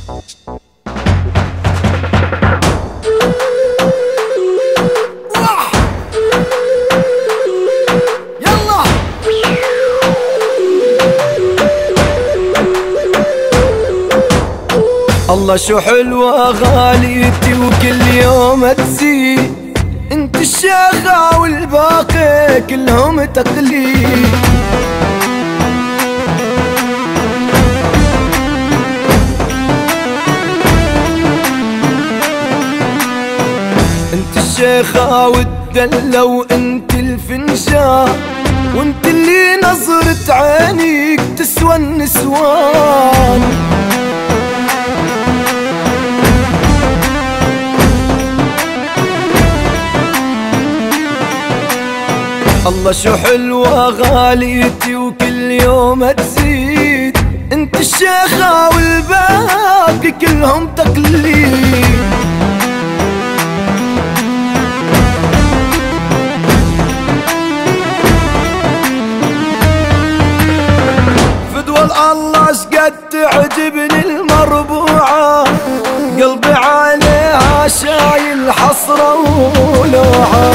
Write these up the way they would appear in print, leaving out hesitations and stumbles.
الله شو حلوة غاليتي وكل يوم تزيد، انت الشيخة والباقي كلهم تقليد. انت الشيخة والدلة وانت الفنجان، وانت اللي نظرة عينيك تسوى النسوان. الله شو حلوة غاليتي وكل يوم تزيد، انت الشيخة والباقي كلهم تقليد. فدوى الله شقد تعجبني المربوعة، قلبي عليها شايل حسرة ولوعة.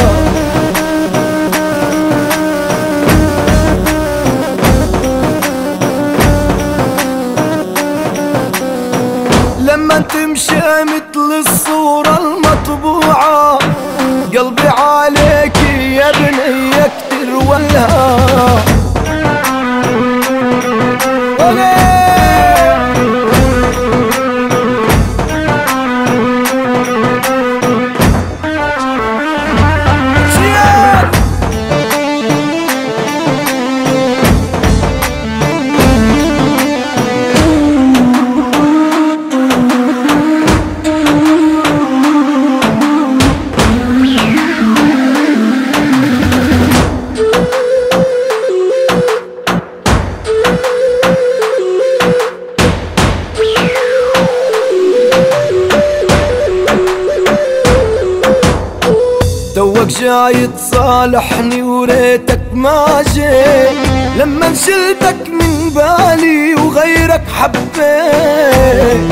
لما تمشي مثل الصورة المطبوعة، قلبي عليك يا بني يكتر والها. توك جاي تصالحني وريتك ما جيت، لما شلتك من بالي وغيرك حبيت.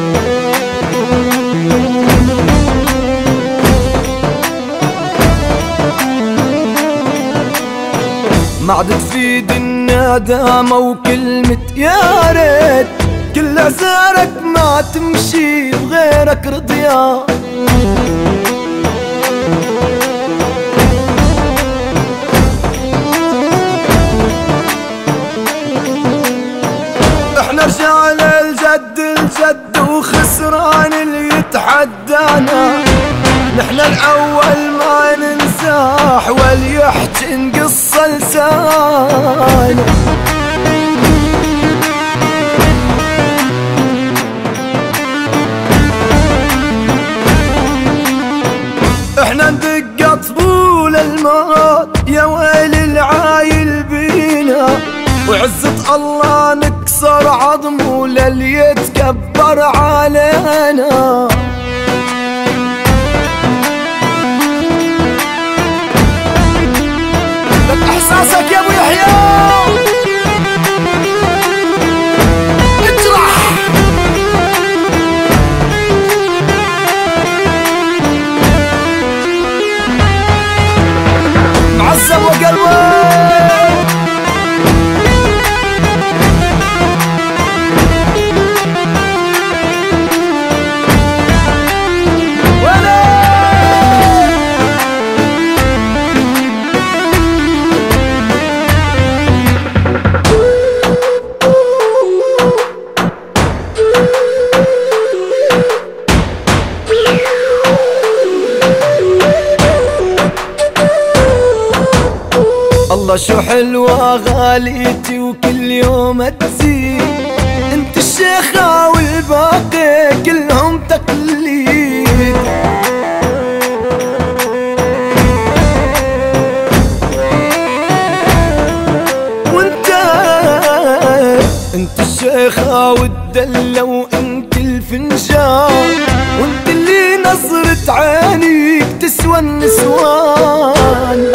ما عاد تفيد الندامة وكلمة يا ريت، كل عذارك ما تمشي وغيرك رضيان. احنا رجال الجد الجد وخسران اللي يتحدانا، نحن الاول ما ننساح واليحكي نقص لسانا. احنا ندق طبول الموت يا ويل العايل بينا، وعزة الله نكسر عظمه للي يتكبر علينا. لك احساسك يا ابو يحيى اجرح. معذب وقلبه الله شو حلوة غاليتي وكل يوم تزيد، انت الشيخة والباقي كلهم تقليد. انت الشيخة والدلة وانت الفنجان، وانت اللي نظرة عينيك تسوى النسوان.